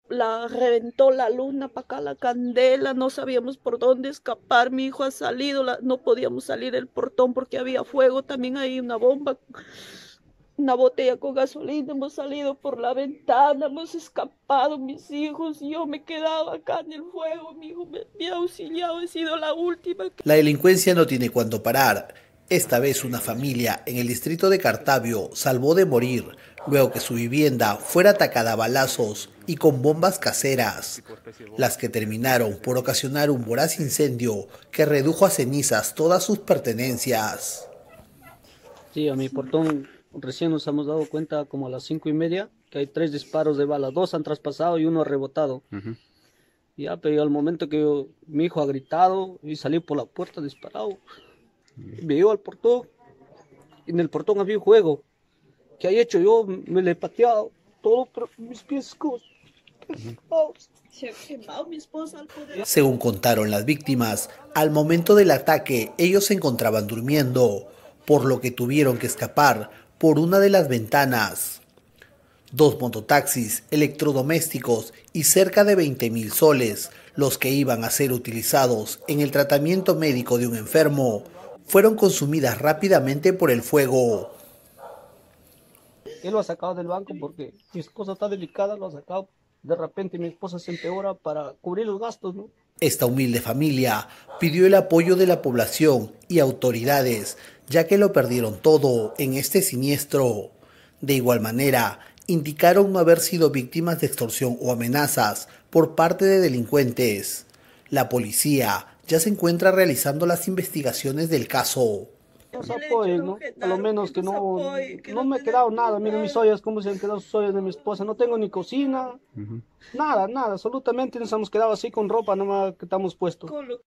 la reventó la luna para acá, la candela, no sabíamos por dónde escapar. Mi hijo ha salido, no podíamos salir del portón porque había fuego, también hay una bomba, una botella con gasolina. Hemos salido por la ventana, hemos escapado mis hijos, y yo me he quedado acá en el fuego. Mi hijo me ha auxiliado, he sido la última. La delincuencia no tiene cuándo parar. Esta vez una familia en el distrito de Cartavio salvó de morir luego que su vivienda fuera atacada a balazos y con bombas caseras, las que terminaron por ocasionar un voraz incendio que redujo a cenizas todas sus pertenencias. Sí, a mi portón recién nos hemos dado cuenta como a las 5:30 que hay 3 disparos de bala, 2 han traspasado y uno ha rebotado. Ya, pero al momento que mi hijo ha gritado y salí por la puerta disparado, me llevo al portón, y en el portón había un juego. ¿Qué he hecho? Yo me le he pateado todo, pero mis pies Se ha quemado mi esposa al poder. Según contaron las víctimas, al momento del ataque ellos se encontraban durmiendo, por lo que tuvieron que escapar por una de las ventanas. 2 mototaxis, electrodomésticos y cerca de 20.000 soles, los que iban a ser utilizados en el tratamiento médico de un enfermo, fueron consumidas rápidamente por el fuego. Él lo ha sacado del banco porque mi esposa está delicada, lo ha sacado. De repente mi esposa se empeora para cubrir los gastos, ¿no? Esta humilde familia pidió el apoyo de la población y autoridades, ya que lo perdieron todo en este siniestro. De igual manera, indicaron no haber sido víctimas de extorsión o amenazas por parte de delincuentes. La policía ya se encuentra realizando las investigaciones del caso. Nos apoyen, ¿no? A lo menos que no me ha quedado nada. Miren mis ollas, cómo se han quedado sus ollas de mi esposa. No tengo ni cocina, nada, absolutamente nos hemos quedado así con ropa nomás que estamos puestos.